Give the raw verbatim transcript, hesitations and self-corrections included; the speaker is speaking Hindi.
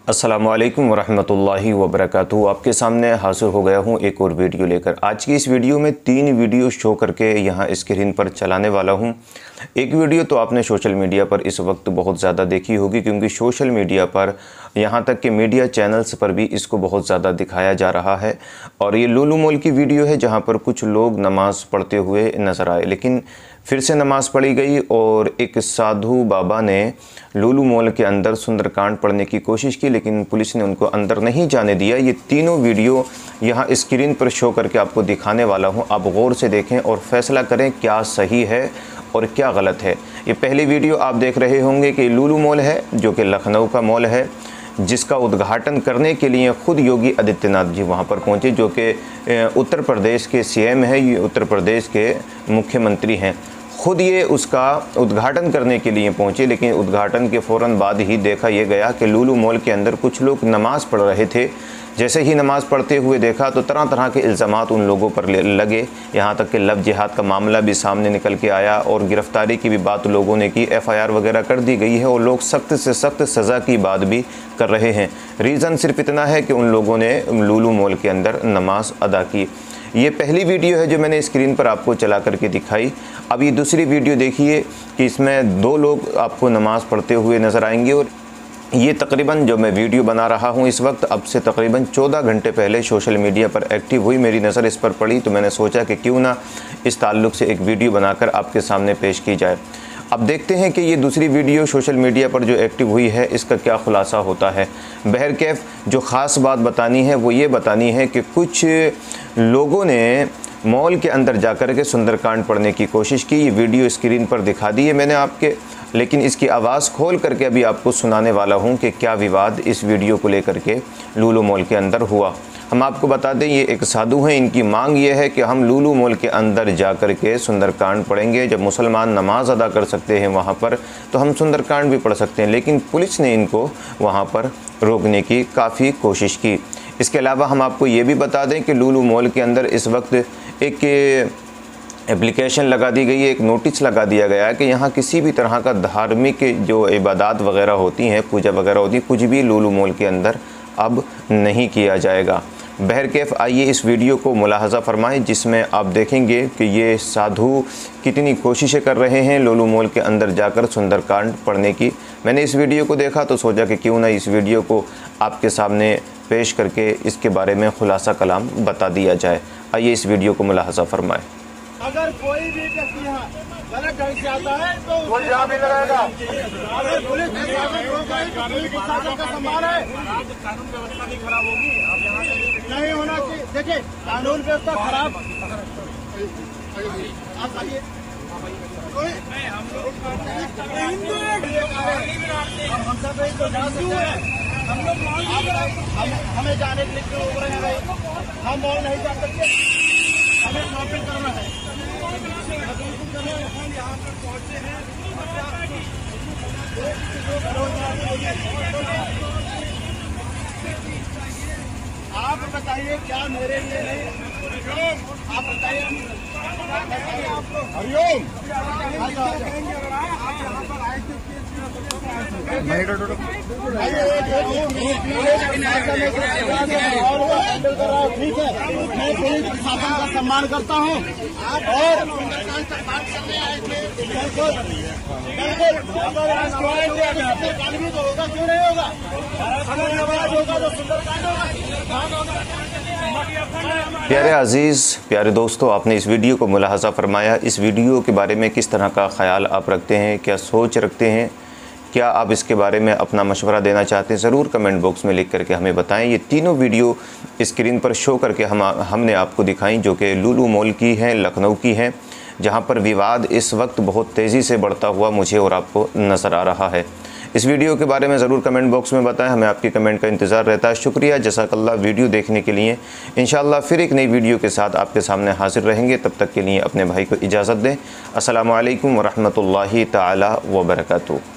अस्सलामुअलैकुम वरहमतुल्लाहि वबरकातुहू। आपके सामने हाजिर हो गया हूँ एक और वीडियो लेकर। आज की इस वीडियो में तीन वीडियो शो करके यहाँ स्क्रीन पर चलाने वाला हूँ। एक वीडियो तो आपने सोशल मीडिया पर इस वक्त बहुत ज़्यादा देखी होगी, क्योंकि सोशल मीडिया पर यहाँ तक कि मीडिया चैनल्स पर भी इसको बहुत ज़्यादा दिखाया जा रहा है। और ये लुलु मॉल की वीडियो है, जहाँ पर कुछ लोग नमाज़ पढ़ते हुए नज़र आए, लेकिन फिर से नमाज़ पढ़ी गई और एक साधु बाबा ने लुलु मॉल के अंदर सुंदरकांड पढ़ने की कोशिश की, लेकिन पुलिस ने उनको अंदर नहीं जाने दिया। ये तीनों वीडियो यहाँ स्क्रीन पर शो करके आपको दिखाने वाला हूँ। आप गौर से देखें और फैसला करें क्या सही है और क्या गलत है। ये पहली वीडियो आप देख रहे होंगे कि लुलु मॉल है, जो कि लखनऊ का मॉल है, जिसका उद्घाटन करने के लिए खुद योगी आदित्यनाथ जी वहां पर पहुंचे, जो कि उत्तर प्रदेश के सीएम है, ये उत्तर प्रदेश के मुख्यमंत्री हैं। खुद ये उसका उद्घाटन करने के लिए पहुंचे, लेकिन उद्घाटन के फ़ौरन बाद ही देखा यह गया कि लुलु मॉल के अंदर कुछ लोग नमाज़ पढ़ रहे थे। जैसे ही नमाज़ पढ़ते हुए देखा तो तरह तरह के इल्ज़ामात उन लोगों पर लगे। यहाँ तक कि लव जिहाद का मामला भी सामने निकल के आया और गिरफ़्तारी की भी बात लोगों ने की। एफ़ आई आर वगैरह कर दी गई है और लोग सख्त से सख्त सज़ा की बात भी कर रहे हैं। रीज़न सिर्फ इतना है कि उन लोगों ने लुलु मॉल के अंदर नमाज अदा की। ये पहली वीडियो है जो मैंने स्क्रीन पर आपको चला करके दिखाई। अब ये दूसरी वीडियो देखिए कि इसमें दो लोग आपको नमाज़ पढ़ते हुए नज़र आएंगे। और ये तकरीबन जो मैं वीडियो बना रहा हूँ इस वक्त, अब से तकरीबन चौदह घंटे पहले सोशल मीडिया पर एक्टिव हुई, मेरी नज़र इस पर पड़ी, तो मैंने सोचा कि क्यों ना इस ताल्लुक़ से एक वीडियो बनाकर आपके सामने पेश की जाए। अब देखते हैं कि ये दूसरी वीडियो सोशल मीडिया पर जो एक्टिव हुई है इसका क्या खुलासा होता है। बहरकैफ जो ख़ास बात बतानी है वो ये बतानी है कि कुछ लोगों ने मॉल के अंदर जाकर के सुंदरकांड पढ़ने की कोशिश की। ये वीडियो स्क्रीन पर दिखा दी है मैंने आपके, लेकिन इसकी आवाज़ खोल करके अभी आपको सुनाने वाला हूँ कि क्या विवाद इस वीडियो को लेकर के लुलु मॉल के अंदर हुआ। हम आपको बता दें, ये एक साधु हैं, इनकी मांग ये है कि हम लुलु मॉल के अंदर जा कर के सुंदरकांड पढ़ेंगे। जब मुसलमान नमाज अदा कर सकते हैं वहाँ पर, तो हम सुंदरकांड भी पढ़ सकते हैं। लेकिन पुलिस ने इनको वहाँ पर रोकने की काफ़ी कोशिश की। इसके अलावा हम आपको ये भी बता दें कि लुलु मॉल के अंदर इस वक्त एक एप्लीकेशन लगा दी गई है, एक नोटिस लगा दिया गया है कि यहाँ किसी भी तरह का धार्मिक जो इबादत वगैरह होती हैं, पूजा वगैरह होती है, कुछ भी लुलु मॉल के अंदर अब नहीं किया जाएगा। बहरकैफ आइए इस वीडियो को मुलाहज़ा फरमाएं, जिसमें आप देखेंगे कि ये साधु कितनी कोशिशें कर रहे हैं लुलु मॉल के अंदर जाकर सुंदरकांड पढ़ने की। मैंने इस वीडियो को देखा तो सोचा कि क्यों ना इस वीडियो को आपके सामने पेश करके इसके बारे में खुलासा कलाम बता दिया जाए। आइए इस वीडियो को मुलाहज़ा फरमाएं। अगर कोई भी व्यक्ति यहाँ गलत ढंग से आता है तो कोई यहाँ भी लगाएगा। अगर पुलिस प्रशासन का सम्मान है, कानून व्यवस्था नहीं खराब होगी। अब यहाँ नहीं होना चाहिए। देखिए, कानून व्यवस्था खराब आप आइए, हम लोग हमें जाने के लिए क्यों हो रहे हैं? हम मॉल नहीं जा सकते, हमें शॉपिंग करना है। यहाँ पर पहुँचे हैं, आप बताइए क्या मेरे लिए नहीं? आप बताइए, आपको हरिओम ठीक है, मैं पुलिस प्रशासन का सम्मान करता हूँ और कानूनी तो होगा, क्यों नहीं होगा? होगा तो सुंदरकांड होगा। प्यारे अजीज़, प्यारे दोस्तों, आपने इस वीडियो को मुलाहज़ा फरमाया। इस वीडियो के बारे में किस तरह का ख़याल आप रखते हैं, क्या सोच रखते हैं, क्या आप इसके बारे में अपना मशवरा देना चाहते हैं, ज़रूर कमेंट बॉक्स में लिख करके हमें बताएं। ये तीनों वीडियो स्क्रीन पर शो करके हम हमने आपको दिखाई, जो कि लुलु मॉल की हैं, लखनऊ की हैं, जहां पर विवाद इस वक्त बहुत तेज़ी से बढ़ता हुआ मुझे और आपको नज़र आ रहा है। इस वीडियो के बारे में ज़रूर कमेंट बॉक्स में बताएं, हमें आपकी कमेंट का इंतज़ार रहता है। शुक्रिया, जज़ाकल्लाह वीडियो देखने के लिए। इंशाअल्लाह फिर एक नई वीडियो के साथ आपके सामने हाजिर रहेंगे। तब तक के लिए अपने भाई को इजाज़त दें। अस्सलामु अलैकुम वरहमतुल्लाहि ताला वबरकातुहू।